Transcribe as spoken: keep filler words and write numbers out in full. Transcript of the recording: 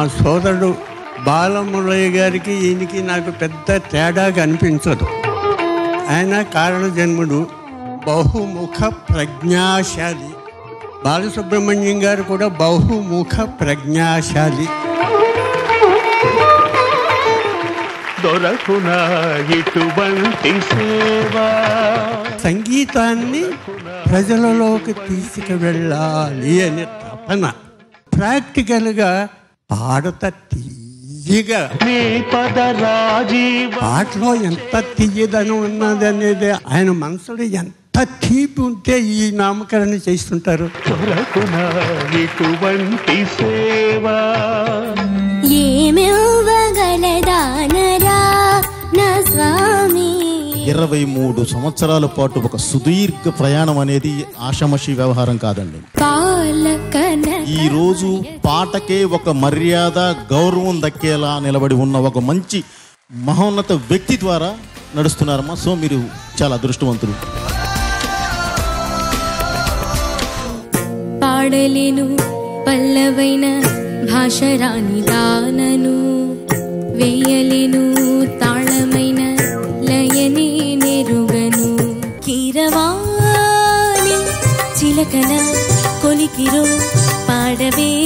సోదరుడు బాలమురళి గారికి ఈయనకి నాకు పెద్ద తేడా కనిపించదు. ఆయన కారణ జన్ముడు, బహుముఖ ప్రజ్ఞాశాలి. బాలసుబ్రహ్మణ్యం గారు కూడా బహుముఖ ప్రజ్ఞాశాలి. దొరకునా ఇటువంటి సేవా, సంగీతాన్ని ప్రజలలోకి తీసుకువెళ్ళాలి అనే తపన. ప్రాక్టికల్గా పాడత తీయగా, పాటలో ఎంత తీయదనం ఉన్నది అనేది ఆయన మనసులో ఎంత తీపి ఉంటే ఈ నామకరణ చేస్తుంటారు. దొరకునా ఇటువంటి సేవా, ఇరవై మూడు సంవత్సరాల పాటు ఒక సుదీర్ఘ ప్రయాణం అనేది ఆషామాషి వ్యవహారం కాదండి. ఈ రోజు పాటకే ఒక మర్యాద, గౌరవం దక్కేలా నిలబడి ఉన్న ఒక మంచి మహోన్నత వ్యక్తి ద్వారా నడుస్తున్నారమ్మా. సో మీరు చాలా అదృష్టవంతులు. పాడలేను పల్లవైన భాష రాని దానను, వేయలేను తాళమైన లయనే నెరుగను. కీరవాణి చిలకన కొలికిరో పాడవే